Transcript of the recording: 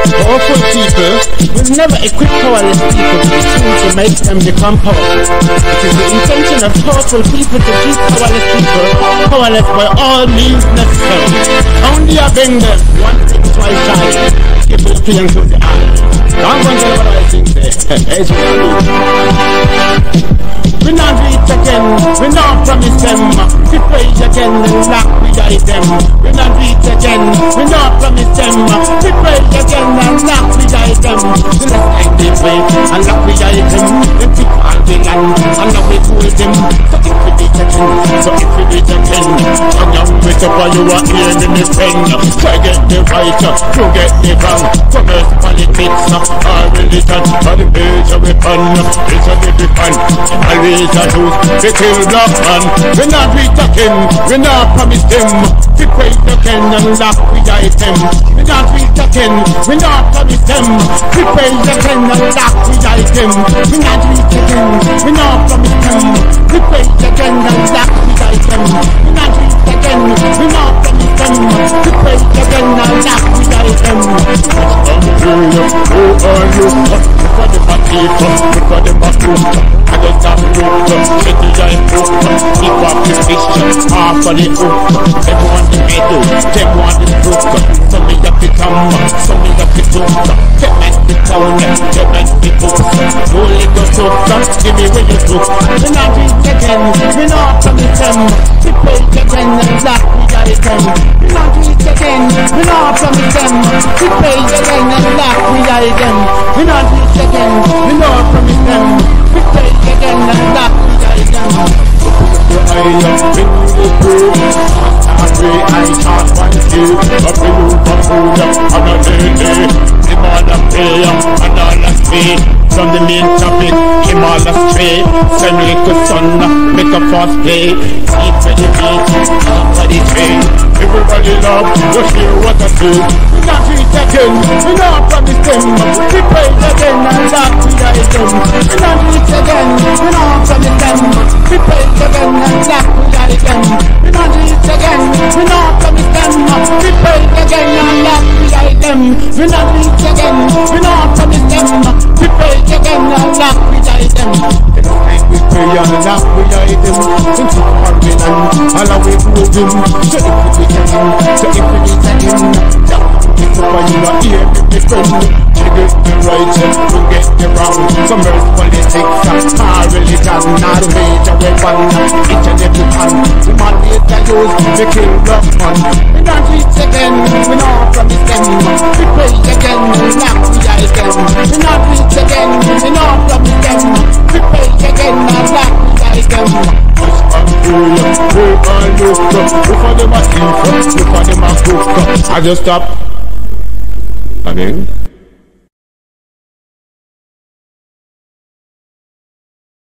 Powerful people will never equip powerless people with the tools to make them become powerful. It is the intention of powerful people to keep powerless people powerless by all means necessary. Only I bring them one thing twice shy. Give the feeling to the eye. Don't go and tell what I think there. Here's what I do. We not reach again, we not promise them. We praise again and lock we guide them. We not reach again, we not promise them. We praise again and lock we guide them. The left like they way and lock we guide them. Then pick all the land and now we hold them. So if we reach again, young with up while you are here in the pen. Try get the right, to get the wrong. Commerce, politics, or religion, or the age of weapon. It's a little fun. We kill black man. We not reach again, we not promise them. We praise again and lock we guide them. We not reach again, we not promise them. We praise again and lock we guide them. We not reach again, we not promise them. We praise again and lock we guide them. We not reach again, we not promise them. We praise again and lock we guide them. Who are you? Look at the party, look at the bathroom. I just have to get the giant book. Keep up the fish, half of the hook. Everyone the middle, everyone the brook. Some me up the come, some me up the took. Get back the town, get back the book. Holy Ghost up, give me where you took. We not reach again, we not promise them. We pray again and black we guide them. We not reach again, we not promise them. We pray again and black we guide them. We not reach again, we not promise them. We pray again and black we guide them. I am in the group. I pray I can't find you. But we look for food on a day. The man of prayer and all of faith. From the main topic, him all astray. Send little son, make a fast play. Eat for the beat, eat for the train. Everybody love, but hear what I do. We not reach again, we not promise them. We pray again and lock we guide them. We not reach again, we not promise them. We pray again and lock we guide them. We not reach again, we not promise them. We pray again and lock we guide them. We not reach again, we not promise them. We pray again and lock we guide them. We pray and lock we guide them. Into our will and all we move them. So if we get him, so if we get him, if you are here, my friend, you get the right, you get the wrong. Some earth politics, our religion, not a major weapon. Each and every man, the man is the use, the kill rough man. We not reach again, we not promise them. We pray again, lock we guide them. We not reach again, we not promise them. We pray again, lock we guide them. Look for them a thief, look for them a cook. I just stop. Again.